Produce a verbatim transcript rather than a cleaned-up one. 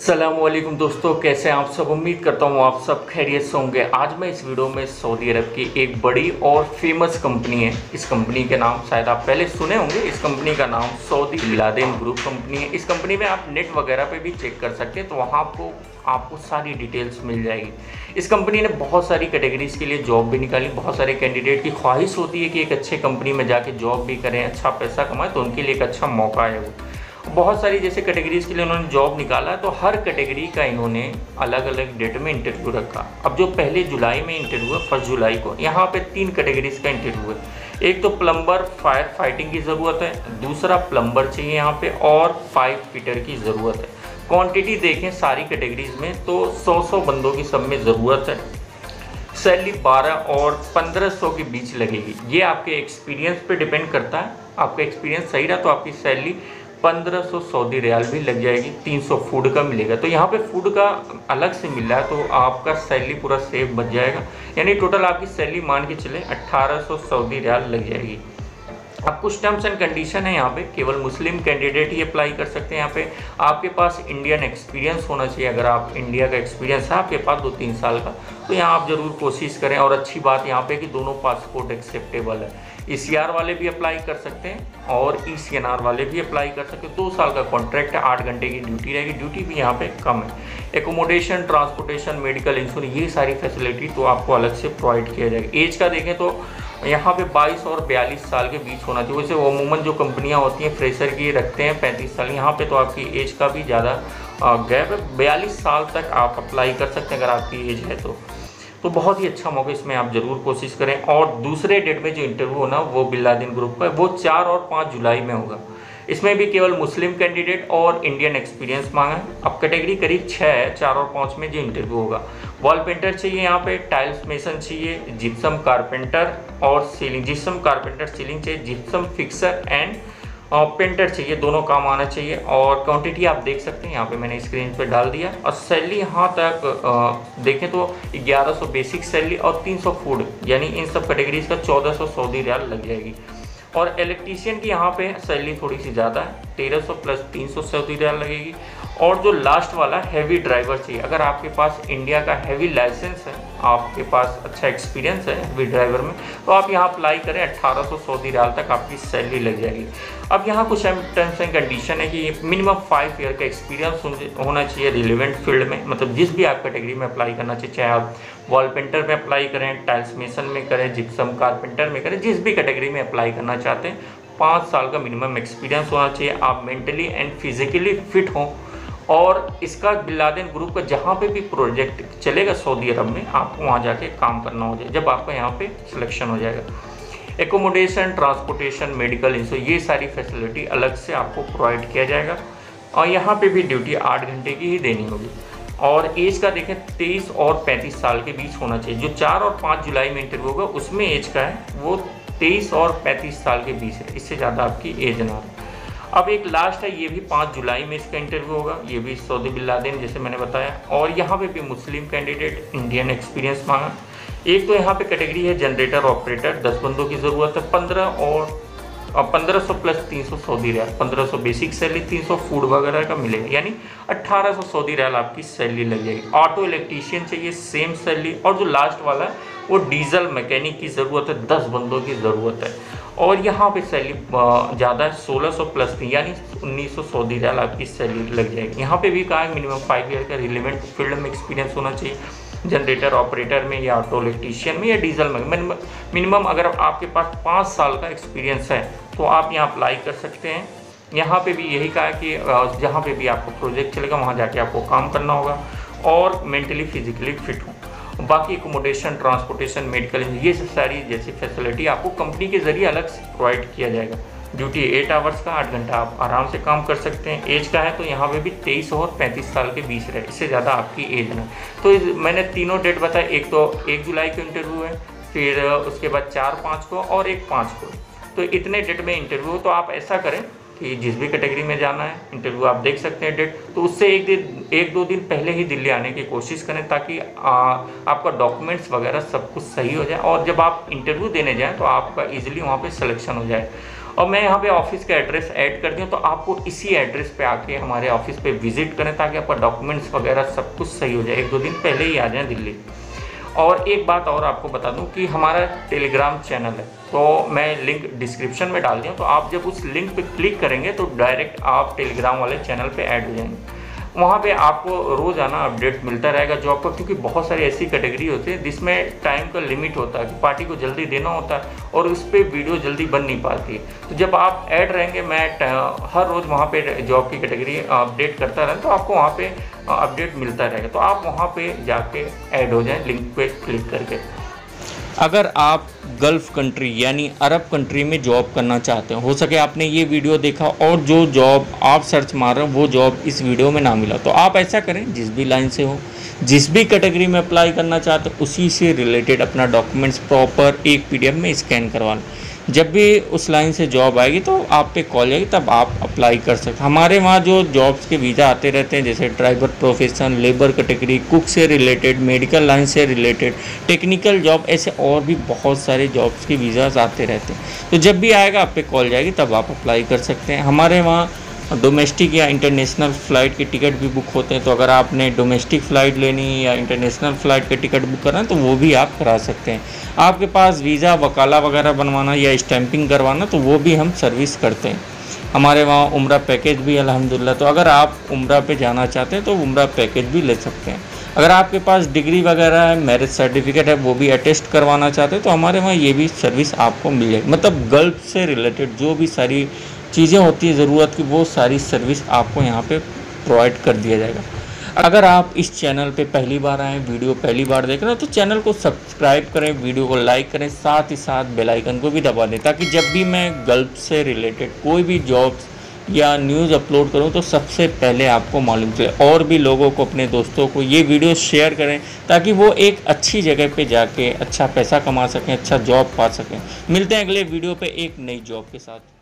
अस्सलामुअलैकुम दोस्तों, कैसे हैं आप सब। उम्मीद करता हूँ आप सब खैरियत से होंगे। आज मैं इस वीडियो में सऊदी अरब की एक बड़ी और फेमस कंपनी है। इस कंपनी के नाम शायद आप पहले सुने होंगे। इस कंपनी का नाम सऊदी बिलादेन ग्रुप कंपनी है। इस कंपनी में आप नेट वगैरह पे भी चेक कर सकते हैं, तो वहाँ आपको आपको सारी डिटेल्स मिल जाएगी। इस कंपनी ने बहुत सारी कैटेगरीज़ के लिए जॉब भी निकाली। बहुत सारे कैंडिडेट की ख्वाहिश होती है कि एक अच्छे कंपनी में जाके जॉब भी करें, अच्छा पैसा कमाएं, तो उनके लिए एक अच्छा मौका है वो। बहुत सारी जैसे कैटेगरीज़ के लिए उन्होंने जॉब निकाला, तो हर कैटेगरी का इन्होंने अलग अलग डेट में इंटरव्यू रखा। अब जो पहले जुलाई में इंटरव्यू है, फर्स्ट जुलाई को, यहाँ पे तीन कैटेगरीज़ का इंटरव्यू है। एक तो प्लम्बर फायर फाइटिंग की ज़रूरत है, दूसरा प्लम्बर चाहिए यहाँ पे, और पाइप फिटर की ज़रूरत है। क्वांटिटी देखें सारी कैटेगरीज़ में तो सौ सौ बंदों की सब में ज़रूरत है। सैलरी बारह और पंद्रह सौ के बीच लगेगी। ये आपके एक्सपीरियंस पे डिपेंड करता है। आपका एक्सपीरियंस सही रहा तो आपकी सैलरी पंद्रह सौ सऊदी रियाल भी लग जाएगी। तीन सौ फूड का मिलेगा, तो यहाँ पे फूड का अलग से मिल रहा है, तो आपका सैलरी पूरा सेव बच जाएगा। यानी टोटल आपकी सैलरी मान के चले अट्ठारह सौ सऊदी रियाल लग जाएगी। अब कुछ टर्म्स एंड कंडीशन है यहाँ पे, केवल मुस्लिम कैंडिडेट ही अप्लाई कर सकते हैं। यहाँ पे आपके पास इंडियन एक्सपीरियंस होना चाहिए। अगर आप इंडिया का एक्सपीरियंस है आपके पास दो तीन साल का, तो यहाँ आप ज़रूर कोशिश करें। और अच्छी बात यहाँ पे कि दोनों पासपोर्ट एक्सेप्टेबल है। ई सी आर वाले भी अप्लाई कर सकते हैं और ई सी एन आर वाले भी अप्लाई कर सकते हैं। दो साल का कॉन्ट्रैक्ट है, आठ घंटे की ड्यूटी रहेगी। ड्यूटी भी यहाँ पे कम है। एकोमोडेशन, ट्रांसपोर्टेशन, मेडिकल इंश्योरेंस, ये सारी फैसिलिटी तो आपको अलग से प्रोवाइड किया जाएगा। एज का देखें तो यहाँ पे बाईस और बयालीस साल के बीच होना चाहिए। वैसे अमूमन जो कंपनियाँ होती हैं फ्रेशर की रखते हैं पैंतीस साल, यहाँ पे तो आपकी एज का भी ज़्यादा गैप है। बयालीस साल तक आप अप्लाई कर सकते हैं अगर आपकी एज है तो तो बहुत ही अच्छा मौका, इसमें आप ज़रूर कोशिश करें। और दूसरे डेट में जो इंटरव्यू होना वो बिलादेन ग्रुप का, वो चार और पाँच जुलाई में होगा। इसमें भी केवल मुस्लिम कैंडिडेट और इंडियन एक्सपीरियंस मांगा है। अब कैटेगरी करीब छः है, चार और पाँच में जो इंटरव्यू होगा। वॉल पेंटर चाहिए यहाँ पे, टाइल्स मेसन चाहिए, जिप्सम कारपेंटर और सीलिंग, जिप्सम कारपेंटर सीलिंग चाहिए, जिप्सम फिक्सर एंड पेंटर चाहिए, दोनों काम आना चाहिए। और क्वांटिटी आप देख सकते हैं यहाँ पे मैंने स्क्रीन पे डाल दिया। और सैलरी यहाँ तक आ, देखें तो ग्यारह सौ बेसिक सैलरी और तीन सौ फूड, यानी इन सब कैटेगरीज का चौदह सौ सऊदी रियाल लग जाएगी। और इलेक्ट्रीशियन की यहाँ पे सैलरी थोड़ी सी ज़्यादा है, तेरह सौ प्लस तीन सौ सऊदी रियाल लगेगी। और जो लास्ट वाला हैवी ड्राइवर चाहिए, अगर आपके पास इंडिया का हैवी लाइसेंस है, आपके पास अच्छा एक्सपीरियंस है हैवी ड्राइवर में, तो आप यहाँ अप्लाई करें। अट्ठारह सौ सऊदी रियाल तक आपकी सैलरी लग जाएगी। अब यहाँ कुछ टर्म्स एंड कंडीशन है कि मिनिमम फाइव ईयर का एक्सपीरियंस होना चाहिए रिलेवेंट फील्ड में, मतलब जिस भी आप कैटेगरी में अप्लाई करना चाहिए, चाहे आप वॉल पेंटर में अप्लाई करें, टाइल्स मेसन में करें, जिप्सम कारपेंटर में करें, जिस भी कैटेगरी में अप्लाई करना चाहते हैं, पाँच साल का मिनिमम एक्सपीरियंस होना चाहिए। आप मेंटली एंड फिजिकली फिट हों। और इसका बिलादेन ग्रुप का जहाँ पे भी प्रोजेक्ट चलेगा सऊदी अरब में, आपको वहाँ जाके काम करना हो जाए जब आपका यहाँ पे सिलेक्शन हो जाएगा। एकोमोडेशन, ट्रांसपोर्टेशन, मेडिकल इंश्योरेंस, ये सारी फैसिलिटी अलग से आपको प्रोवाइड किया जाएगा। और यहाँ पे भी ड्यूटी आठ घंटे की ही देनी होगी। और एज का देखें तेईस और पैंतीस साल के बीच होना चाहिए। जो चार और पाँच जुलाई में इंटरव्यू होगा उसमें एज का है वो तेईस और पैंतीस साल के बीच है, इससे ज़्यादा आपकी एज ना हो। अब एक लास्ट है, ये भी पाँच जुलाई में इसका इंटरव्यू होगा। ये भी सऊदी बिलादेन जैसे मैंने बताया। और यहाँ पे भी मुस्लिम कैंडिडेट, इंडियन एक्सपीरियंस मांगा। एक तो यहाँ पे कैटेगरी है जनरेटर ऑपरेटर, दस बंदों की ज़रूरत है। पंद्रह और पंद्रह सौ प्लस तीन सौ सऊदी रियाल, पंद्रह सौ बेसिक सैलरी, तीन सौ फूड वगैरह का मिलेगा, यानी अट्ठारह सौ सऊदी रियाल आपकी सैलरी लग जाएगी। ऑटो इलेक्ट्रीशियन चाहिए, सेम सैलरी। और जो लास्ट वाला है वो डीजल मैकेनिक की ज़रूरत है, दस बंदों की ज़रूरत है। और यहाँ पे सैलरी ज़्यादा है, सोलह सौ प्लस थी, यानी उन्नीस सौ सऊदी रियाल आपकी सैलरी लग जाएगी। यहाँ पे भी कहा है मिनिमम फाइव ईयर का रिलेवेंट फील्ड में एक्सपीरियंस होना चाहिए, जनरेटर ऑपरेटर में या ऑटो इलेक्ट्रीशियन में या डीजल में। मिनिमम अगर आपके पास पाँच साल का एक्सपीरियंस है तो आप यहाँ अप्लाई कर सकते हैं। यहाँ पे भी यही कहा कि जहाँ पे भी आपको प्रोजेक्ट चलेगा वहाँ जाके आपको काम करना होगा और मेंटली फिजिकली फिट हो। बाकी एकोमोडेशन, ट्रांसपोर्टेशन, मेडिकल, ये सब सारी जैसी फैसिलिटी आपको कंपनी के ज़रिए अलग से प्रोवाइड किया जाएगा। ड्यूटी एट आवर्स का, आठ घंटा आप आराम से काम कर सकते हैं। एज का है तो यहाँ पे भी तेईस और पैंतीस साल के बीच रहे, इससे ज़्यादा आपकी एज ना। तो मैंने तीनों डेट बताया, एक तो एक जुलाई को इंटरव्यू है, फिर उसके बाद चार पाँच को और एक पाँच को। तो इतने डेट में इंटरव्यू हो। तो आप ऐसा करें कि जिस भी कैटेगरी में जाना है इंटरव्यू आप देख सकते हैं डेट, तो उससे एक दिन एक दो दिन पहले ही दिल्ली आने की कोशिश करें, ताकि आ, आपका डॉक्यूमेंट्स वगैरह सब कुछ सही हो जाए। और जब आप इंटरव्यू देने जाएं तो आपका ईजिली वहाँ पे सिलेक्शन हो जाए। और मैं यहाँ पे ऑफिस का एड्रेस ऐड कर दूँ, तो आपको इसी एड्रेस पे आके हमारे ऑफिस पे विजिट करें ताकि आपका डॉक्यूमेंट्स वगैरह सब कुछ सही हो जाए। एक दो दिन पहले ही आ जाएँ दिल्ली। और एक बात और आपको बता दूं कि हमारा टेलीग्राम चैनल है, तो मैं लिंक डिस्क्रिप्शन में डाल दिया, तो आप जब उस लिंक पे क्लिक करेंगे तो डायरेक्ट आप टेलीग्राम वाले चैनल पे ऐड हो जाएंगे। वहाँ पे आपको रोज़ाना अपडेट मिलता रहेगा जॉब का, क्योंकि बहुत सारी ऐसी कैटेगरी होती है जिसमें टाइम का लिमिट होता है कि पार्टी को जल्दी देना होता है और उस पर वीडियो जल्दी बन नहीं पाती। तो जब आप ऐड रहेंगे, मैं हर रोज़ वहाँ पे जॉब की कैटेगरी अपडेट करता रहें, तो आपको वहाँ पे अपडेट मिलता रहेगा। तो आप वहाँ पे जाके ऐड हो जाएं लिंक पे क्लिक करके। अगर आप गल्फ़ कंट्री यानी अरब कंट्री में जॉब करना चाहते हो, हो सके आपने ये वीडियो देखा और जो जॉब आप सर्च मार रहे हो वो जॉब इस वीडियो में ना मिला, तो आप ऐसा करें, जिस भी लाइन से हो, जिस भी कैटेगरी में अप्लाई करना चाहते हो, उसी से रिलेटेड अपना डॉक्यूमेंट्स प्रॉपर एक पीडीएफ में स्कैन करवा लें। जब भी उस लाइन से जॉब आएगी तो आप पे कॉल आएगी, तब आप अप्लाई कर सकते हैं। हमारे वहाँ जो जॉब्स के वीज़ा आते रहते हैं, जैसे driver profession, labour category, cook से रिलेटेड, मेडिकल लाइन से रिलेटेड, टेक्निकल जॉब, ऐसे और भी बहुत सारे जॉब्स के वीज़ाज आते रहते हैं। तो जब भी आएगा आप पे कॉल जाएगी, तब आप अप्लाई कर सकते हैं। हमारे वहाँ डोमेस्टिक या इंटरनेशनल फ़्लाइट के टिकट भी बुक होते हैं, तो अगर आपने डोमेस्टिक फ़्लाइट लेनी है या इंटरनेशनल फ़्लाइट के टिकट बुक करना है तो वो भी आप करा सकते हैं। आपके पास वीज़ा, वकाला वगैरह बनवाना या स्टैंपिंग करवाना, तो वो भी हम सर्विस करते हैं। हमारे वहाँ उम्रा पैकेज भी अल्हम्दुलिल्लाह, तो अगर आप उम्रा पे जाना चाहते हैं तो उम्रा पैकेज भी ले सकते हैं। अगर आपके पास डिग्री वगैरह है, मैरिज सर्टिफिकेट है, वो भी अटेस्ट करवाना चाहते हैं, तो हमारे वहाँ ये भी सर्विस आपको मिल जाएगी। मतलब गल्फ़ से रिलेटेड जो भी सारी चीज़ें होती है ज़रूरत की, वो सारी सर्विस आपको यहाँ पे प्रोवाइड कर दिया जाएगा। अगर आप इस चैनल पे पहली बार आएँ, वीडियो पहली बार देख रहे हो, तो चैनल को सब्सक्राइब करें, वीडियो को लाइक करें, साथ ही साथ बेल आइकन को भी दबा दें, ताकि जब भी मैं गल्फ़ से रिलेटेड कोई भी जॉब्स या न्यूज़ अपलोड करूं तो सबसे पहले आपको मालूम चले। और भी लोगों को, अपने दोस्तों को ये वीडियो शेयर करें ताकि वो एक अच्छी जगह पे जाके अच्छा पैसा कमा सकें, अच्छा जॉब पा सकें। मिलते हैं अगले वीडियो पे एक नई जॉब के साथ।